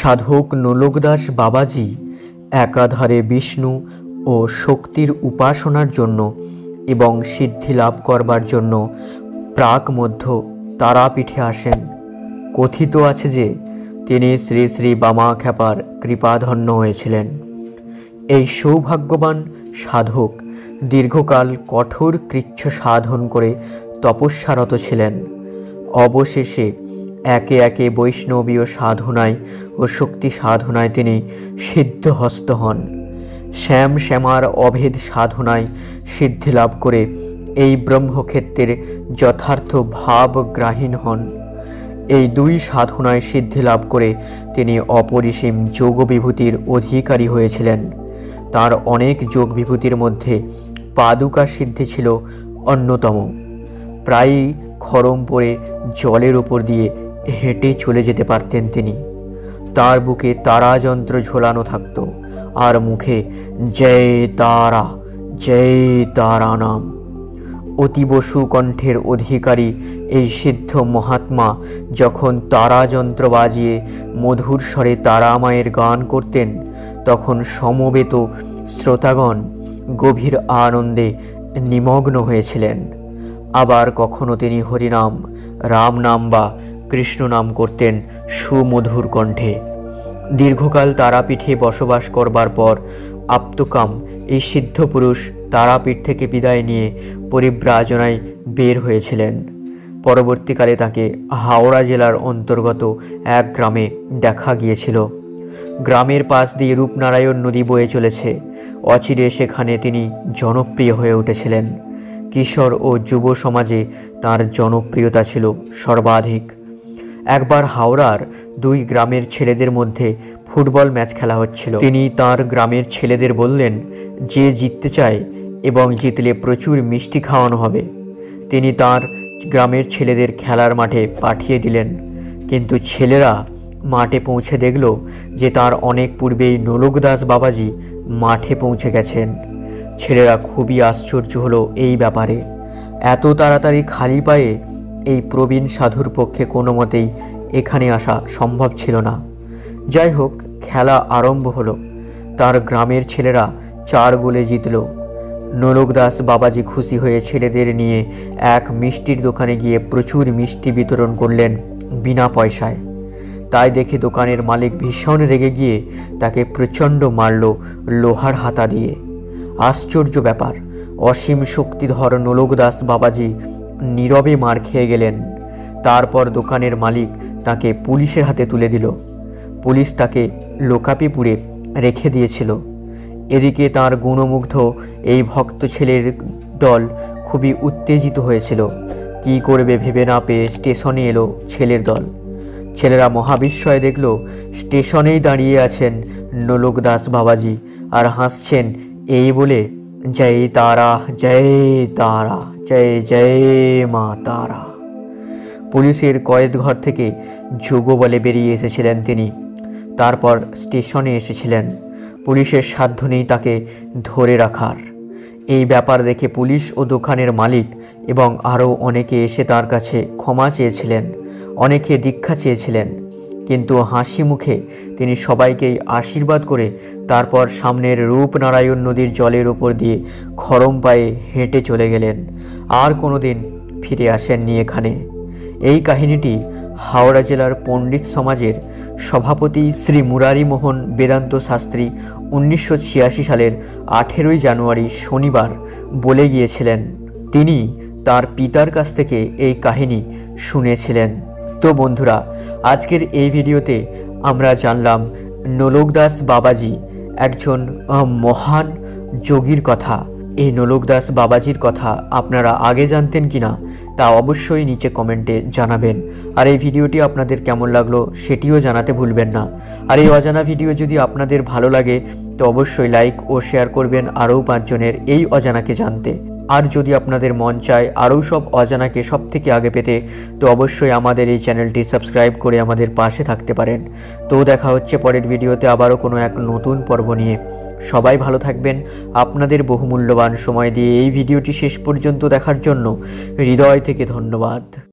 সাধক নোলকদাস বাবাজি একাধারে বিষ্ণু ও শক্তির উপাসনার জন্য এবং সিদ্ধি লাভ করবার জন্য প্রাক মধ্য তারাপীঠে আসেন। কথিত আছে যে তিনি শ্রী শ্রী বামাখ্যাপার কৃপাধন্য হয়েছিলেন। এই সৌভাগ্যবান সাধক দীর্ঘকাল কঠোর কৃচ্ছ সাধন করে তপস্যারত ছিলেন। অবশেষে একে একে বৈষ্ণবীয় সাধনায় ও শক্তি সাধনায় তিনি সিদ্ধহস্ত হন। শ্যাম শ্যামার অভেদ সাধনায় সিদ্ধি লাভ করে এই ব্রহ্মক্ষেত্রের যথার্থ ভাবগ্রাহীন হন। এই দুই সাধনায় সিদ্ধি লাভ করে তিনি অপরিসীম যোগ বিভূতির অধিকারী হয়েছিলেন। তার অনেক যোগ বিভূতির মধ্যে পাদুকা সিদ্ধি ছিল অন্যতম। প্রায়ই খড়ম পরে জলের উপর দিয়ে হেঁটে চলে যেতে পারতেন তিনি। তার বুকে তারাযন্ত্র ঝোলানো থাকত আর মুখে জয় তারা জয় তারা নাম। অতীব সুকণ্ঠের অধিকারী এই সিদ্ধ মহাত্মা যখন তারাযন্ত্র বাজিয়ে মধুর স্বরে তারামায়ের গান করতেন, তখন সমবেত শ্রোতাগণ গভীর আনন্দে নিমগ্ন হয়েছিলেন। আবার কখনো তিনি হরিনাম, রাম নাম বা কৃষ্ণ নাম করতেন সুমধুর কণ্ঠে। দীর্ঘকাল তারাপীঠে বসবাস করবার পর আপ্তকাম এই সিদ্ধ পুরুষ তারাপীঠ থেকে বিদায় নিয়ে পরিব্রাজনায় বের হয়েছিলেন। পরবর্তীকালে তাকে হাওড়া জেলার অন্তর্গত এক গ্রামে দেখা গিয়েছিল। গ্রামের পাশ দিয়ে রূপনারায়ণ নদী বয়ে চলেছে। অচিরে সেখানে তিনি জনপ্রিয় হয়ে উঠেছিলেন। কিশোর ও যুব সমাজে তার জনপ্রিয়তা ছিল সর্বাধিক। একবার হাওড়ার দুই গ্রামের ছেলেদের মধ্যে ফুটবল ম্যাচ খেলা হচ্ছিল। তিনি তার গ্রামের ছেলেদের বললেন যে জিততে চায় এবং জিতলে প্রচুর মিষ্টি খাওয়ানো হবে। তিনি তার গ্রামের ছেলেদের খেলার মাঠে পাঠিয়ে দিলেন, কিন্তু ছেলেরা মাঠে পৌঁছে দেখল যে তার অনেক পূর্বেই নোলকদাস বাবাজি মাঠে পৌঁছে গেছেন। ছেলেরা খুবই আশ্চর্য হলো এই ব্যাপারে। এত তাড়াতাড়ি খালি পায়ে এই প্রবীণ সাধুর পক্ষে কোনো মতেই এখানে আসা সম্ভব ছিল না। যাই হোক, খেলা আরম্ভ হলো। তার গ্রামের ছেলেরা 4 গোলে জিতল। নোলকদাস বাবাজি খুশি হয়ে ছেলেদের নিয়ে এক মিষ্টির দোকানে গিয়ে প্রচুর মিষ্টি বিতরণ করলেন বিনা পয়সায়। তাই দেখে দোকানের মালিক ভীষণ রেগে গিয়ে তাকে প্রচণ্ড মারল লোহার হাতা দিয়ে। আশ্চর্য ব্যাপার, অসীম শক্তিধর নোলকদাস বাবাজি নীরবে মার খেয়ে গেলেন। তারপর দোকানের মালিক তাকে পুলিশের হাতে তুলে দিল। পুলিশ তাকে লোকাপিপুরে রেখে দিয়েছিল। এদিকে তার গুণমুগ্ধ এই ভক্ত ছেলের দল খুবই উত্তেজিত হয়েছিল। কি করবে ভেবে না পেয়ে স্টেশনে এলো ছেলের দল। ছেলেরা মহাবিস্ময়ে দেখল স্টেশনেই দাঁড়িয়ে আছেন নোলকদাস বাবাজি আর হাসছেন এই বলে, জয় তারা জয় তারা জয় জয় মা তারা। পুলিশের কয়েদঘর থেকে যোগ বলে বেরিয়ে এসেছিলেন তিনি। তারপর স্টেশনে এসেছিলেন। পুলিশের সাধ্য নেই তাকে ধরে রাখার। এই ব্যাপার দেখে পুলিশ ও দোকানের মালিক এবং আরও অনেকে এসে তার কাছে ক্ষমা চেয়েছিলেন, অনেকে দীক্ষা চেয়েছিলেন। কিন্তু হাসি মুখে তিনি সবাইকেই আশীর্বাদ করে তারপর সামনের রূপনারায়ণ নদীর জলের উপর দিয়ে খড়ম পায়ে হেঁটে চলে গেলেন। আর কোনোদিন ফিরে আসেননি এখানে। এই কাহিনীটি হাওড়া জেলার পণ্ডিত সমাজের সভাপতি শ্রী মুরারি মোহন বেদান্ত শাস্ত্রী 1986 সালের 18 জানুয়ারি শনিবার বলে গিয়েছিলেন। তিনি তার পিতার কাছ থেকে এই কাহিনী শুনেছিলেন। তো বন্ধুরা, আজকের এই ভিডিওতে আমরা জানলাম নোলকদাস বাবাজি একজন মহান যোগীর কথা। এই নোলকদাস বাবাজির কথা আপনারা আগে জানতেন কিনা তা অবশ্যই নিচে কমেন্টে জানাবেন। আর এই ভিডিওটি আপনাদের কেমন লাগলো সেটিও জানাতে ভুলবেন না। আর এই অজানা ভিডিও যদি আপনাদের ভালো লাগে তো অবশ্যই লাইক ও শেয়ার করবেন আরও 5 জনের এই অজানাকে জানতে। আর যদি আপনাদের মন চায় আরও সব অজানাকে সব থেকে আগে পেতে তো অবশ্যই আমাদের এই চ্যানেলটি সাবস্ক্রাইব করে আমাদের পাশে থাকতে পারেন। তো দেখা হচ্ছে পরের ভিডিওতে আবারও কোনো এক নতুন পর্ব নিয়ে। সবাই ভালো থাকবেন। আপনাদের বহুমূল্যবান সময় দিয়ে এই ভিডিওটি শেষ পর্যন্ত দেখার জন্য হৃদয় থেকে ধন্যবাদ।